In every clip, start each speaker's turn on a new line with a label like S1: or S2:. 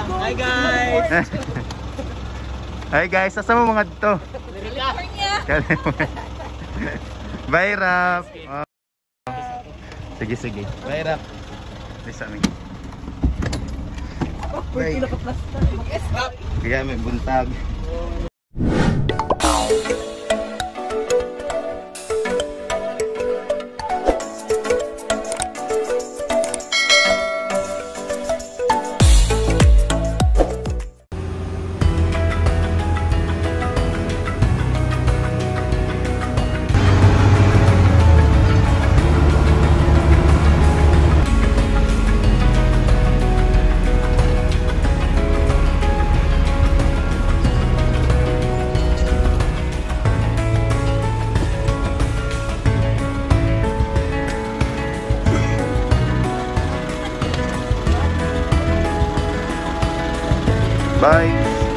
S1: Hi guys.
S2: Hi guys, asa mo mga dito? California. Bye Rap. Oh. Sige sige. Bye Rap. Bisa mi. Bye. Kaya may buntag. Bye.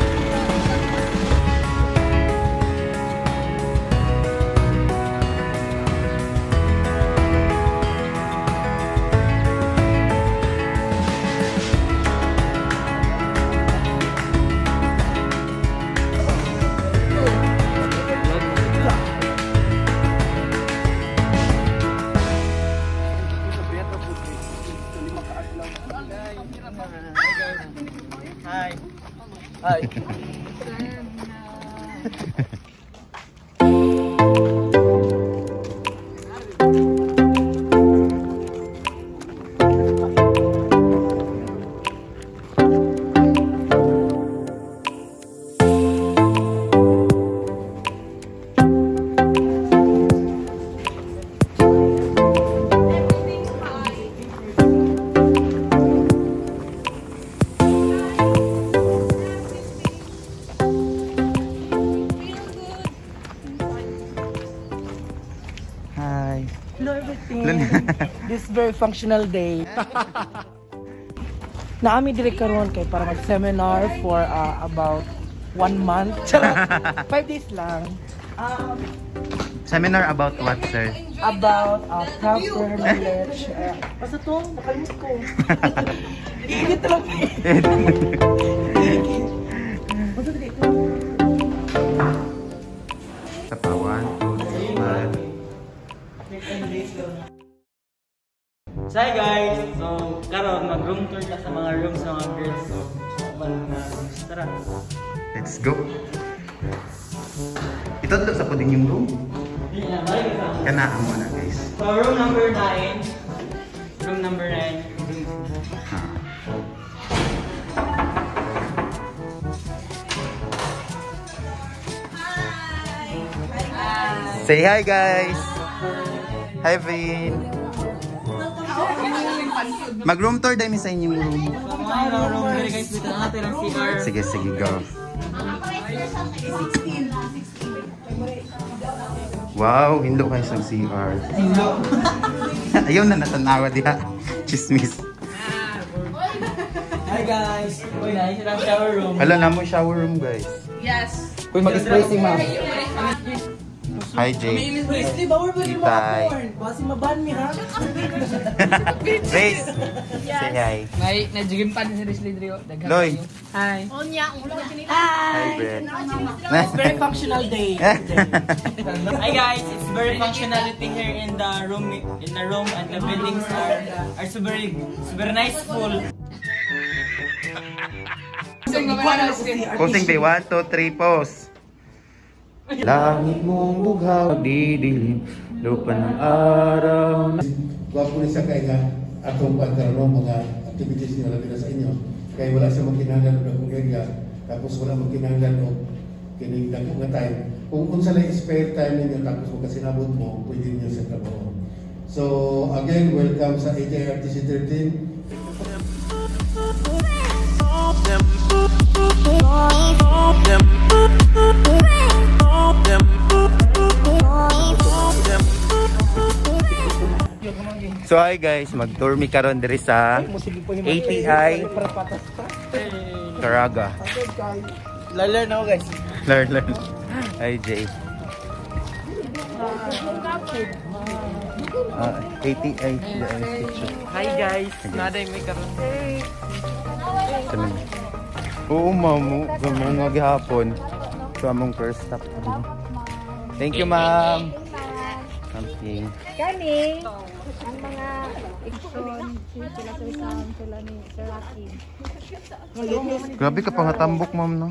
S1: Hi. Hi.
S3: Hello everything. This very functional day. Naami dire karon kay para mag-seminar for about 1 month. 5 days lang.
S2: Seminar about what, sir?
S3: About proper knowledge. Basta to, nakalimut ko. Iinit lang. Basta dito.
S2: Tapawan.
S1: So hi guys, so karon mag-room tour ka sa mga rooms ng mga girls. Tara.
S2: Let's go. Ito to sa puding yung room. Kanaan mo na guys.
S1: So room number 9. Room number 9.
S2: Say hi guys. Hi Vin. Mag-room tour dahil sa inyong room.
S1: Room here guys, dito na natin ang CR.
S2: Sige, sige, go. Wow, hindo kayo sa CR. Ayaw na natanawa diha. Chismis.
S1: Hi guys. Uy, nahin sila ang shower room.
S2: Hala na mo shower room guys.
S4: Yes.
S2: Uy, mag-spray si ma'am. Hi Jay. Itay.
S3: Basi maban mi ha.
S2: Grace. Say hi.
S4: May najigim pa din si Risley Drio.
S2: Loy.
S4: Hi.
S2: Hi Brett.
S3: It's very functional day.
S1: Hi guys, it's very functionality here in the room and the buildings are super nice full.
S2: Posing day 1, 2, 3, pose. Langit mong bughaw, didilim, lupa ng araw.
S5: Gwapo ni sa kaya nga atong pagkaroon mga activities nila labi na sa inyo. Kaya wala siya magkinahanglan o dakong area, tapos wala magkinahanglan o kining dakong nga time. Kung unsa lang spare time ninyo tapos magkasinabot mo, pwede niyo sa trabaho. So again, welcome sa ATRTC 13.
S2: So hi guys, mag-tour mi karon diri sa ATI Caraga.
S1: Learn ako guys.
S2: Learn. Hi Jay. ATI Institute.
S1: Hi guys, naday may karon.
S2: Sabi. Oo, ma'am. Gamong nga gihapon. So, among first stop. Thank you, ma'am. Something.
S6: Kani, ang mga action, sila sa isang sila ni Sir Rocky.
S2: Grabe ka pangatambok, ma'am, no?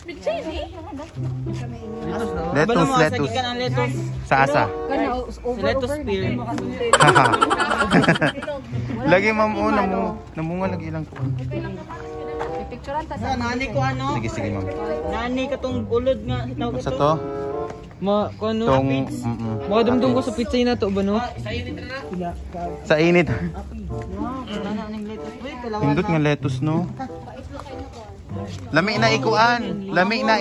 S2: Lettuce, lettuce. Sa asa?
S1: Lettuce spear.
S2: Lagi, ma'am, namunga lagi lang ko.
S6: Picturean ta sa
S1: Nani ko ano?
S2: Sige, sige, ma'am.
S1: Nani katong ulod nga.
S2: Sa to?
S1: Kano?
S2: Tong,
S4: Makadumdum ko sa pizza na to ba no?
S2: sa init.
S1: Nani lettuce. Uy, kalawan.
S2: Pindot nga lettuce, no? Lami na ikuan. Lami na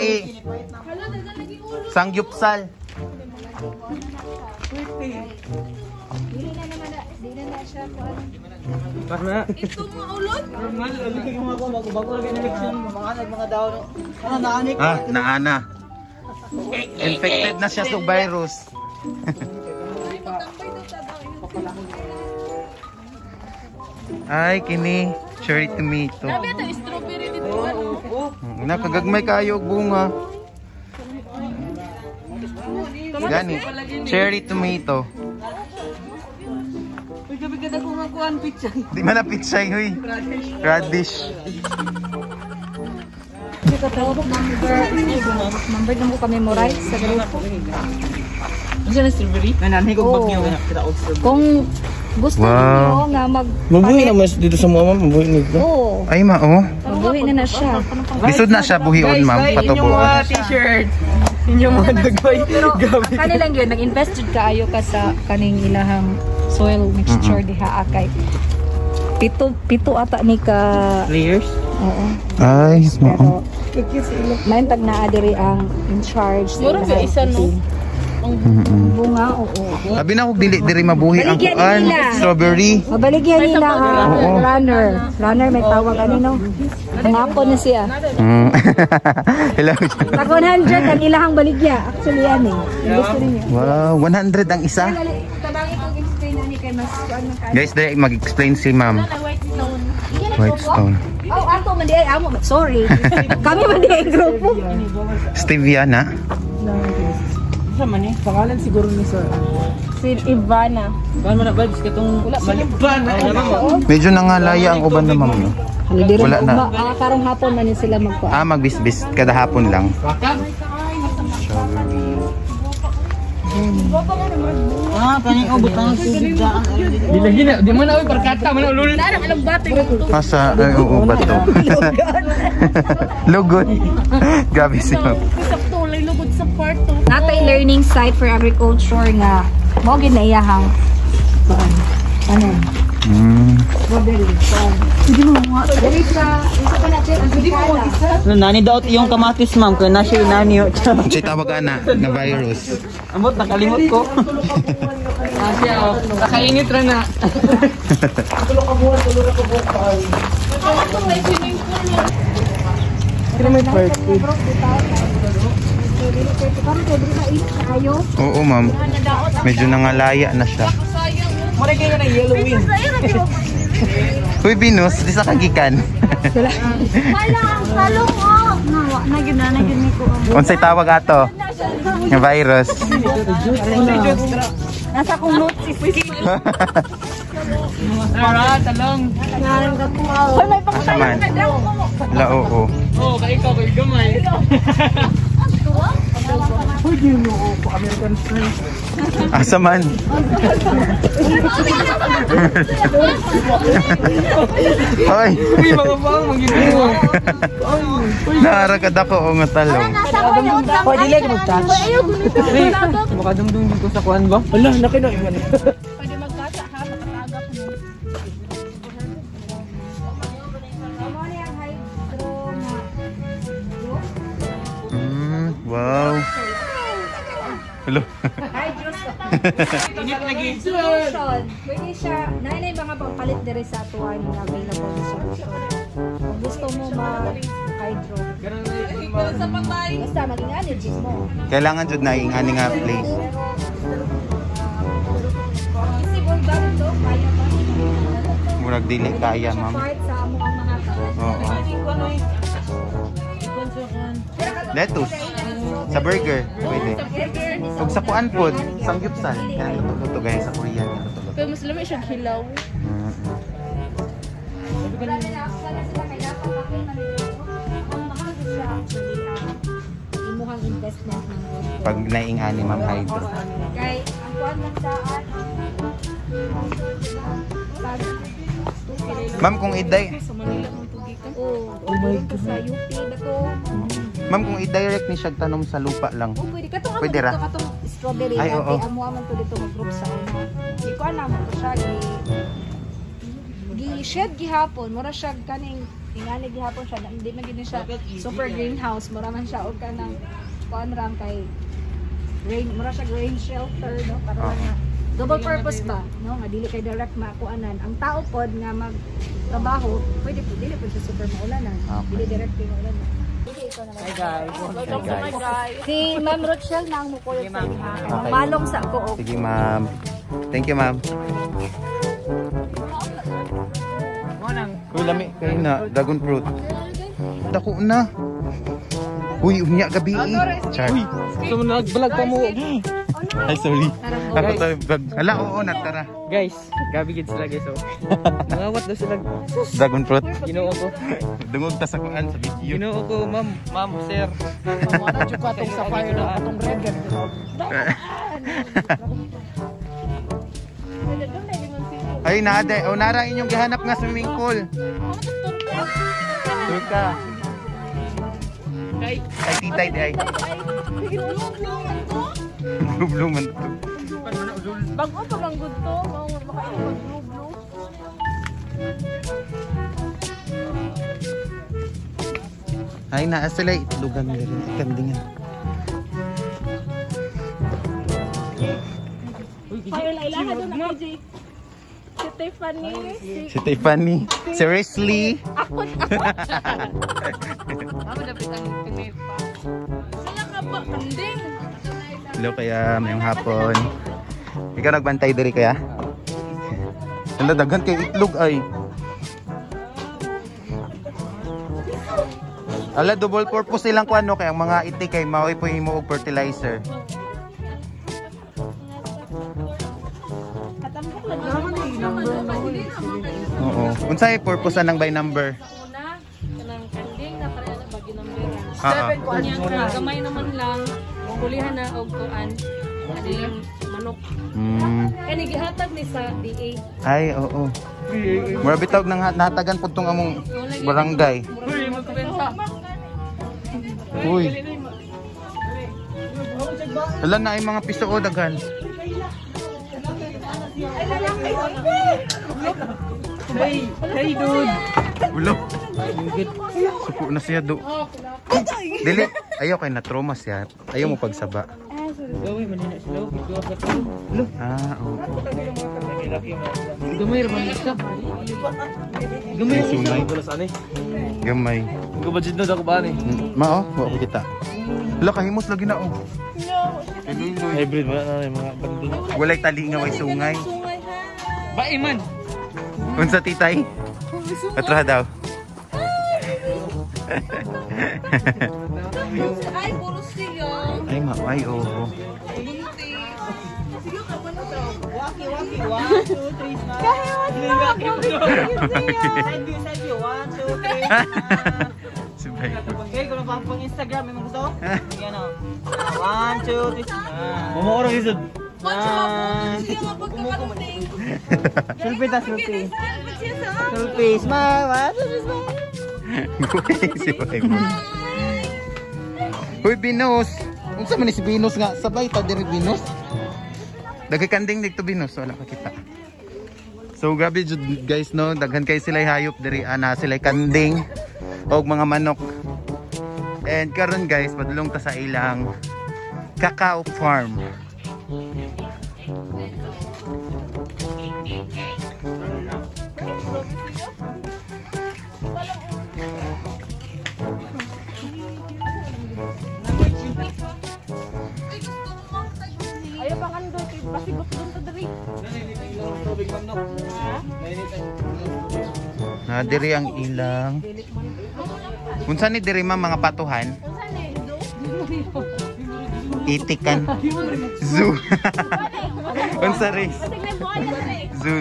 S2: sangyupsal.
S6: dili na naman dili na siya ko ano.
S1: Para. Ito mga ulod. Normal, lagi ko bago lagi na election, mga daw. Ano nani ko?
S2: Naana. Infected na siya sa virus. Ay, kini cherry tomato.
S6: Sabi ito strawberry dito.
S2: Nakagagmay kayo og bunga. Gani, cherry tomato.
S4: Uy, gabi kada ko nga kuhan pizza.
S2: Di man na pizza, huy. Radish.
S6: Number na mo kami mo right sa grupo.
S1: Ano siya na strawberry? Nani ko bagyo na kita og strawberry.
S6: Kung gusto
S2: Wow.
S6: niyo nga mag
S4: Mabuhi na mas dito sa mama, mabuhi nito.
S6: Oo,
S2: Ay, mao.
S6: mabuhi na siya.
S2: Lisod na siya buhion, ma'am. Patubo.
S1: T-shirt. Inyong mga dagway. Gabi.
S6: Kanilang yun, nag-invest jud kaayo ka sa kaning ilahang soil mixture diha akay. Pito ata ni ka.
S1: Layers.
S6: Oo.
S2: Ay, mao.
S6: Pero lain tag naa diri ang in charge. Mura ba isa no? Bunga, oo.
S2: Sabi na kog dili diri mabuhi ang
S6: Baligyan
S2: kuan,
S6: nila.
S2: strawberry.
S6: Mabaligyan nila
S2: Oo.
S6: runner. Runner may tawag ano no? Hangapon na siya.
S2: Hello.
S6: Tag 100 ang ilahang baligya. Actually yan eh. Gusto niyo.
S2: Wow, 100 ang isa.
S6: Tabangi kong explain ani kay mas ano ka.
S2: Guys, dali mag-explain si ma'am. White stone.
S6: Oh, ato man di ay amo. Sorry. Kami man di ay grupo.
S2: Stevia na.
S1: Sama ni.
S3: Pangalan siguro ni Sir.
S6: Si Ivana.
S1: Ban mo na ba katong maliban na.
S2: Medyo nangalaya ang uban na ma'am, no?
S6: Halidiri
S2: Wala na.
S6: karong hapon man ni sila magkuha.
S2: Magbisbis kada hapon lang.
S1: Kaning ubot ang tubig daan.
S4: Dilagi na, di man na oy perkata man ulul.
S2: Asa ay oo ba to? Lugod. Grabe si ma'am.
S6: Natay learning site for agriculture nga mo ginayahang ano strawberry. Hindi mo nga diri sa isa pa na check hindi mo isa.
S1: Nani daw yung kamatis ma'am kaya na siya inani.
S2: Unsay tawag ana nga virus?
S1: Amot nakalimot ko.
S4: Asya oh, nakainit ra na.
S2: Oo, ma'am. Medyo nangalaya na siya.
S1: Mura kayo na yellow wing.
S2: Uy, Binus, di sa kagikan.
S6: Salong oh. Nawa na gyud ni ko.
S2: Unsay tawag ato? Nga virus.
S6: Nasa kong notes si
S1: Tara, talong.
S6: Hoy may
S2: Asaman. La, oo.
S4: Oh, kay ikaw kay gamay.
S2: Asaman. Hoy.
S4: Uy, mga bang magiging.
S2: Naaragad ako o nga talong.
S1: Hoy, dili ka mag-touch.
S4: Makadumdum dito sa kuan ba?
S3: Ala, laki na iwan.
S6: Pwede magkasa ha, makatagap mo. Ano ni ang hydro na?
S2: Wow. Hello.
S1: Init lagi.
S6: Solution. Pwede siya, nainay mga pampalit diri sa tuwan na available na solution. Kung gusto mo ma-hydro. Basta maging energy mo.
S2: Kailangan jud na ingani nga place.
S6: Visible ba ito? Kaya ba?
S2: Murag dili kaya, ma'am.
S6: Part sa amo ang mga tao.
S2: Oo. Lettuce. Sa burger. Pwede. Huwag sa kuan po. Samgyupsal. Yan, luto guys. Sa Korean. Luto.
S4: Pero mas lamay siyang hilaw.
S6: Imuhang investment ng gusto.
S2: Pag naing-ani, Ma'am Hydro.
S6: Kay, ang kuwan ng daan.
S2: Ma'am, kung iday...
S4: Sa Manila kung tugikan.
S6: Oh my God. Sa UP na to.
S2: Ma'am, kung i-direct ni siya tanom sa lupa lang.
S6: Oh, pwede. Katong
S2: Pwede ra.
S6: katong strawberry.
S2: Ay,
S6: Dati,
S2: oo.
S6: amo aman to dito mag-group sa una. Di ko alam ko siya. Gi-shed gihapon. Mura siya kaning ingani gihapon siya. Hindi man gini siya super greenhouse. Mura man siya. O ka ng kuan ram kay rain. Mura siya rain shelter. No? Para nga. Double purpose ba? No? Nga dili kay direct makuanan. Ang tao pod nga magtrabaho, pwede po. Dili po siya super maulanan.
S2: Okay.
S6: Dili direct maulanan.
S1: Hi guys.
S2: Hi guys.
S6: Si Ma'am Rochelle na ang mukulit sa iha.
S2: Okay.
S6: Malong sa ko.
S2: Sige, Ma'am. Thank you, Ma'am. Uy, lami. Kayo na. Dragon fruit. Dako na. Uy, unya gabi. Char.
S1: So nag-vlog pa mo.
S2: Ay, sorry. Ako tayo vlog. Hala, oo, natara.
S1: Guys, gabi gid sila guys. Oh. Mangawat daw sila.
S2: Dragon fruit.
S1: Ginoo ko.
S2: Dungog ta sa kuan sa video.
S1: Ginoo ko, ma'am, sir.
S3: Wala dyan ka itong sapphire na itong red yan.
S2: Ay, nade. O, nara inyong gihanap nga swimming pool. Doon ka. Kay titay di ay. Blue man to.
S4: Bago pa bang good to? Makainom mag-blue-blue.
S2: Ay, naa sila itlugan nila rin. Ikandingan.
S4: Ay, ilaha doon na KJ. Si Tiffany.
S2: Si Tiffany. Seriously?
S4: Ako. Mama, dapat ang pinit pa. Sila ka ba? Kanding.
S2: Hello kaya, mayong hapon. Ikaw nagbantay diri kaya? Ang daghan kay itlog ay. Ala, double purpose silang kuano kay ang mga itik kay maoy po himo og fertilizer. Oo. Unsay purpose nang by number?
S4: Una, kanang kanding na pareha na bagi numberan.
S2: Ah,
S4: Kanya ka, gamay naman lang. Kulihan na og kuan. Kanilang manok. Kani gihatag ni sa DA.
S2: Ay, oo. Mura bitawg nang natagan pud tong among barangay.
S4: Uy, magkubensa.
S2: Uy. Wala na ay mga piso o daghan.
S1: Hey dude.
S2: Ulo. Suko na siya do. Dili. Ayaw kay na-trauma siya. Ayaw mo pagsaba.
S1: Gawin man na sila.
S2: Ah, oo.
S1: Gamay ra man isa.
S2: Gamay sungay. Gamay.
S1: Ko budget na ako ba ni?
S2: Mao, wa ko kita. Wala kahimos lagi na oh.
S1: Hybrid ba na mga banding.
S2: Walay tali nga way sungay.
S1: Bae man.
S2: Unsa titay? Atraha daw.
S4: Ay, puro siya.
S2: Ay, ay, oo.
S1: Waki-waki. 1, 2, 3 smile. Side view. 1, 2, 3.
S2: Subay ko.
S1: Okay, kung pang Instagram may gusto? Yan o. 1, 2, 3 smile. Mumurong isod. Sulpi ta, sulpi. Sulpi, smile. 1, 2, 3 smile.
S2: Si Bible. Uy, Binos. Unsa man ni si Binos nga? Sabay ta diri Binos. Dagay kanding dito Binos, wala ka kita. So grabe jud guys no, daghan kay sila hayop diri ana sila kanding og mga manok. And karon guys, padulong ta sa ilang cacao farm.
S4: Ayaw pa kando, pasigot doon sa diri.
S2: Na diri ang ilang. Unsa ni diri mga patuhan? Itikan. Zoo. Unsa race? Zoo.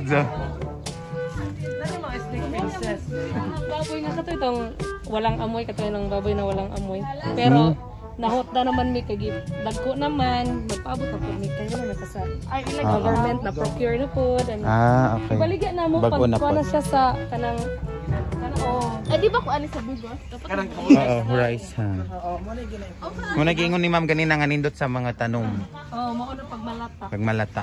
S4: Baboy nga kato itong walang amoy, kato ng baboy na walang amoy. Pero nahot na naman mi kay dagko naman magpaabot na pud mi kay na sa government na procure na pud.
S2: Okay.
S4: Baligya na mo
S2: Bago
S4: pag
S2: na
S4: kuha na
S2: pod.
S4: siya sa kanang
S6: Ay, di ba ko ano sa bigos?
S2: Rice ha. Muna giingon ni ma'am ganina nga nindot sa mga tanom.
S4: mao na pagmalata.
S2: Pagmalata.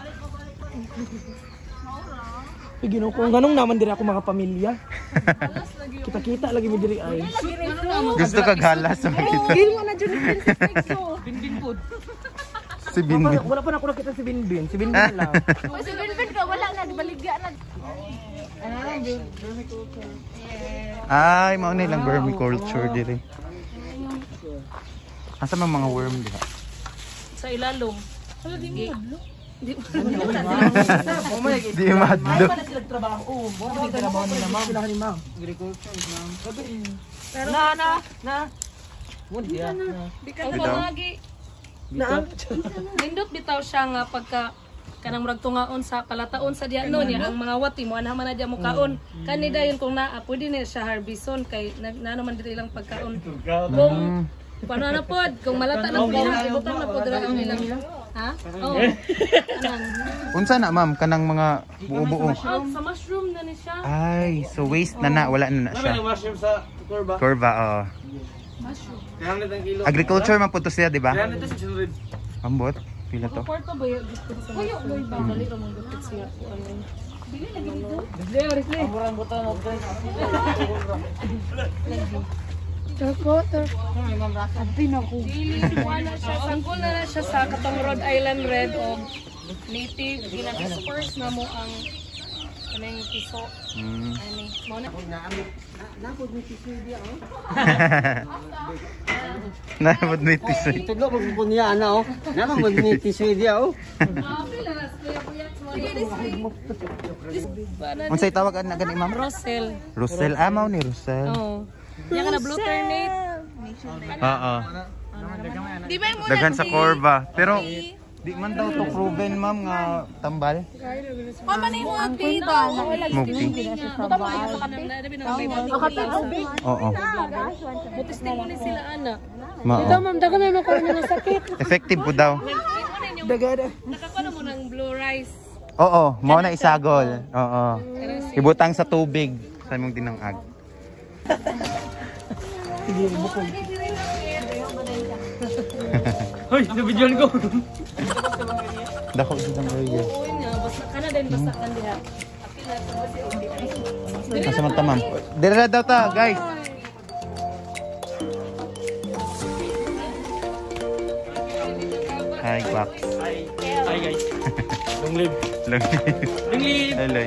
S3: Kung ganong naman diri ako mga pamilya. Kita-kita lagi mi diri ay.
S2: Gusto kag halas sa makita.
S6: Gil mo na dyan yung
S1: Binbin food.
S2: Si Binbin.
S3: Wala pa na ako nakita si Binbin. Si Binbin lang.
S6: Kasi binbin ka, wala na, baligya na.
S2: Ay, mao na lang vermiculture diri. Asa man mga worm diha?
S4: Sa ilalom.
S2: Di madlo.
S3: Trabaho. Wala pa trabaho nila ma'am. Sila ni ma'am. Agriculture ma'am.
S4: Pero
S3: Na. Mundi ya.
S4: ang pangagi nindot bitaw siya nga pagka kanang murag tungaon sa kalataon sa diano niya ang mga wati mo anaman na diya mo kaon kani dayon kung naa pwede na siya harbison kay na naman diri lang pagkaon kung paano na pod kung malata na pud ibutang na pod ang ilang ha oh
S2: Unsa na ma'am kanang mga buo-buo?
S4: sa mushroom na ni siya
S2: Ay, so waste na wala na siya.
S1: Mushroom sa kurba.
S2: Kurba,
S1: Kaya ang kilo.
S2: Agriculture man po to siya, di ba?
S1: Kaya nito 600.
S2: Ambot, pila to?
S4: porta ba yung gusto sa mushroom dali ra mo gupit siya ko ano dili lagi dito
S1: Murang buta mo guys.
S4: dili wala siya sangkol na siya sa katong Rhode Island Red o native gina-disperse na mo ang kanang piso ani mo na
S2: Nabot ni tisoy.
S1: Tudlo ko po niya ana oh. Naman mo ni tisoy dia oh.
S2: Unsay tawag na gani ma'am?
S4: Rosel.
S2: Rosel, amaw ni Rosel.
S4: Oh. Yan ka na blue ternate.
S2: Oo.
S6: Di ba mo
S2: Daghan sa Corva. Pero di man daw to proven ma'am nga tambal.
S6: Mama na yung mga tita.
S2: Mugti. Oo.
S4: Testimony sila ana.
S2: Mao.
S4: Ma'am, dagan na ko na sakit.
S2: Effective po daw.
S4: Nakakuha mo ng blue rice.
S2: Oo, mao na isagol. Oo. Ibutang sa tubig sa imong dinangag.
S1: Hoy, nabidyon ko.
S2: Dako sa area.
S4: Oo nga, basta kana din basta kan diha.
S2: Asa man ta ma'am? Dira daw ta, guys. Hi, Box.
S1: Hi guys. Long live.
S2: Long
S1: live.
S2: Hello.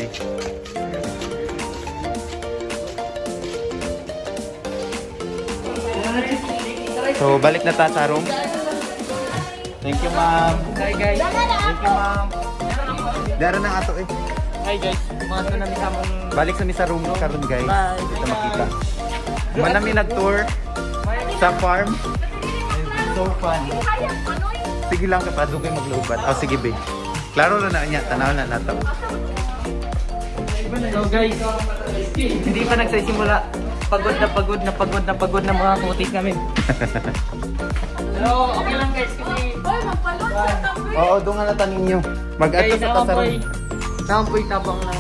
S2: So, balik na ta sa room. Thank you, ma'am.
S1: Hi guys.
S2: Thank you, ma'am. Dara na ato eh.
S1: Hi guys. Mga to namin sa mong
S2: Balik sa mi sa room karon guys.
S1: Bye.
S2: Kita makita. Manami nag-tour sa farm. So fun. Sige lang kapag kayo maglubat. Oh, sige be. Klaro na niya, tanaw na nato.
S1: So guys, hindi pa nagsisimula. Pagod na mga kutis namin. Pero okay lang guys kasi
S2: Oo, doon nga natanin nyo. Mag-ato sa tasaron.
S1: Naampoy tabang ng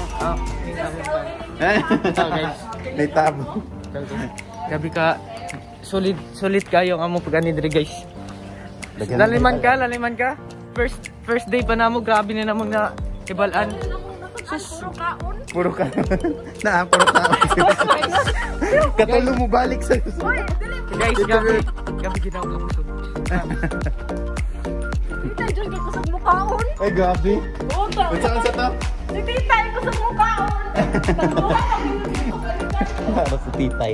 S1: guys.
S2: May tabo.
S1: Gabi ka solid kayo ang among pag-anidre guys. Laliman ka. First day pa namo, grabe na namang na ibalan. Sus,
S2: Puro ka. Puro ka. Katulo mo balik sa
S1: guys, gabi ginawa ko busog.
S6: Tita, dyan ka sa mukhaon.
S2: Ay, gabi. Unsa to?
S6: Tita, ko sa mukhaon.
S2: Para sa titay.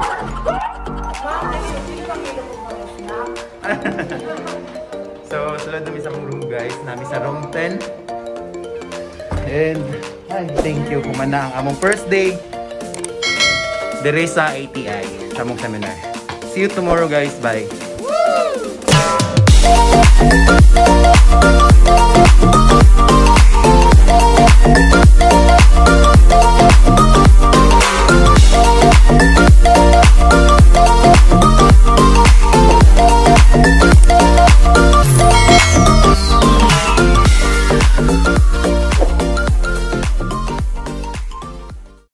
S2: So, sulod namin sa mong room guys. Namin sa room 10. And, thank you kumana ang among first day dire sa ATI sa among seminar. See you tomorrow guys. Bye.
S6: Bye.